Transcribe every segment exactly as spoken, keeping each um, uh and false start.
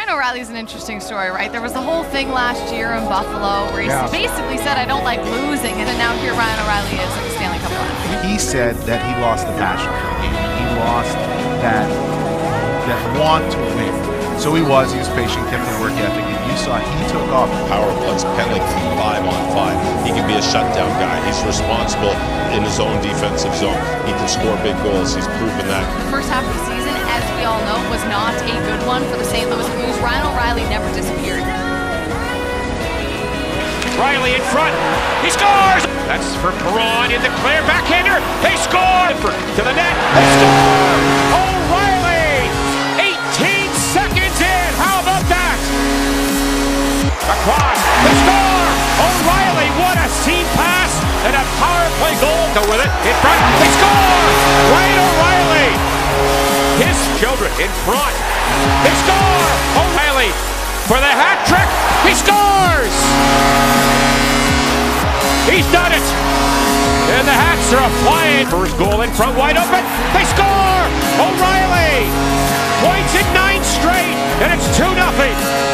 Ryan O'Reilly's an interesting story, right? There was the whole thing last year in Buffalo where he yeah. basically said, I don't like losing, and then now here Ryan O'Reilly is at the Stanley Cup final. He said that he lost the passion for the game. He lost that, that want to win. So he was, he was patient, kept the work ethic, and you saw he took off. Power plays, penalty five on five. He can be a shutdown guy. He's responsible in his own defensive zone. He can score big goals. He's proven that. The first half of the season, as we all know, was not a good one for the Saint Louis Blues. Ryan O'Reilly never disappeared. Riley in front. He scores! That's for Perron in the clear backhander. They score! To the net. They score! O'Reilly! eighteen seconds in. How about that? Across. They score! O'Reilly, what a seam pass and a power play goal. Go with it. In front. They score! Ryan O'Reilly. His children in front. They score! O'Reilly for the hat trick. He scores! He's done it! And the Hats are flying. First goal in front, wide open. They score! O'Reilly! Points in nine straight, and it's two nothing.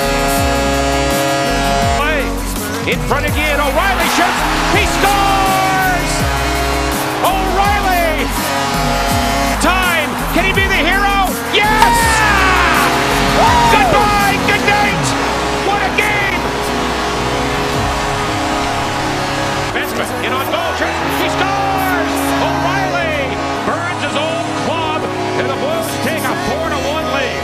In front again, O'Reilly shoots. He scores! O'Reilly! Time. Can he be the hero? Yes! Yeah! Goodbye, good night! What a game! Benjamin in on goal. He scores! O'Reilly burns his old club, and the Blues take a four to one lead.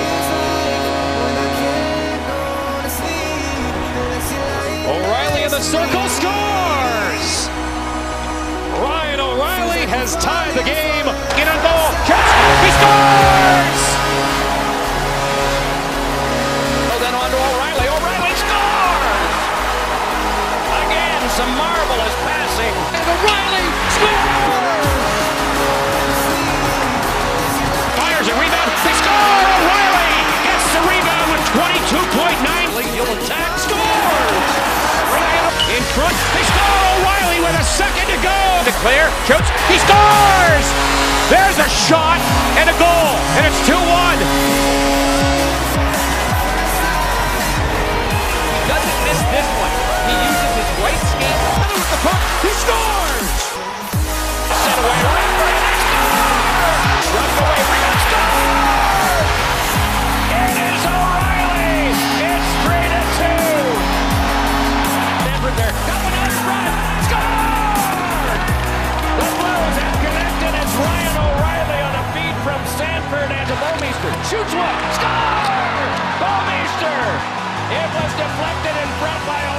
O'Reilly in the circle scores! Ryan O'Reilly has tied the game. In on goal. He scores! Oh, then on to O'Reilly. O'Reilly scores! Again, some marvelous passing. And O'Reilly scores! Fires a rebound. They score! O'Reilly gets the rebound with twenty-two point nine. He'll attack. Scores! Ryan in front. They score! O'Reilly with a second to go. Declare. Shoots. He scores! There's a shot and a goal. And it's two one. He doesn't miss this one. He uses his right skate. With the puck. He scores! Set away. Right for it. Scores! Runs away. Rebound. Scores! It is O'Reilly. It's three to two. Stanford there. Got one out in front. Score! The Blues have connected. It's Ryan O'Reilly on a feed from Sanford and to Bouwmeester. Shoots one. Score! Bouwmeester. It was deflected in front by